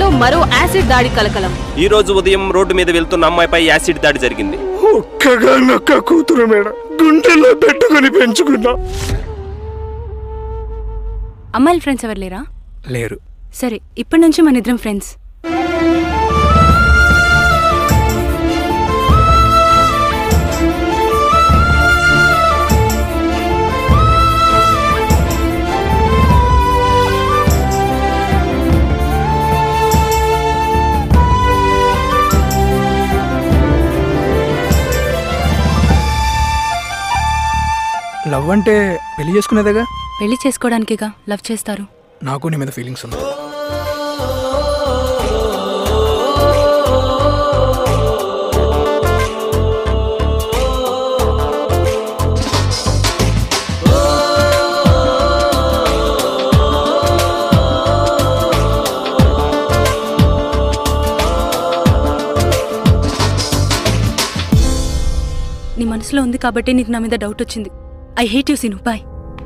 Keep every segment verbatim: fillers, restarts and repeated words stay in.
జిల్లాలో మరో యాసిడ్ దాడి కలకలం. ఈ రోజు ఉదయం రోడ్డు మీద వెళ్తున్న అమ్మాయిపై యాసిడ్ దాడి జరిగింది. ఒక్కగా నొక్క కూతురు మేడం, గుండెల్లో పెట్టుకుని పెంచుకున్నా. అమ్మాయిల ఫ్రెండ్స్ ఎవరు లేరా? లేరు. సరే, ఇప్పటి నుంచి మన ఇద్దరం ఫ్రెండ్స్. లవ్ అంటే పెళ్లి చేసుకునేదేగా? పెళ్లి చేసుకోవడానికిగా లవ్ చేస్తారు. నాకు నీ మీద ఫీలింగ్స్ ఉన్నాయి. నీ మనసులో ఉంది కాబట్టి నీకు నా మీద డౌట్ వచ్చింది. I hate you Seenu. Bye.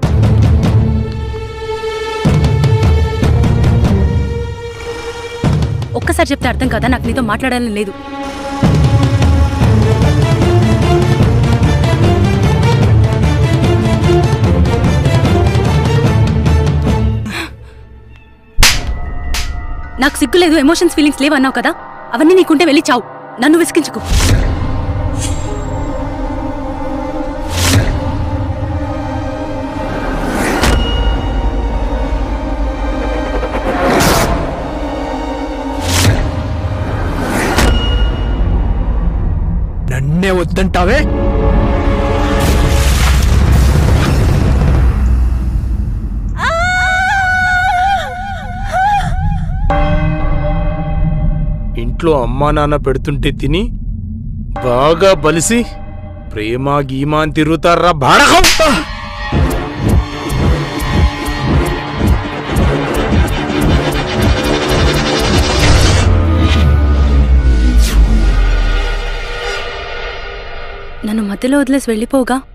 ఒక్కసారి చెప్తే అర్థం కదా, నాకు నీతో మాట్లాడాలని లేదు. నాకు సిగ్గు లేదు, ఎమోషన్స్ ఫీలింగ్స్ లేవు అన్నావు కదా, అవన్నీ నీకుంటే వెళ్ళి చావు. నన్ను విసిగించుకో. నన్నే వద్దంటావే? ఇంట్లో అమ్మా నాన్న పెడుతుంటే తిని బాగా బలిసి ప్రేమ గీమాన్ తిరుగుతారా బాడకం. నన్ను మధ్యలో వదిలేసి వెళ్ళిపోగా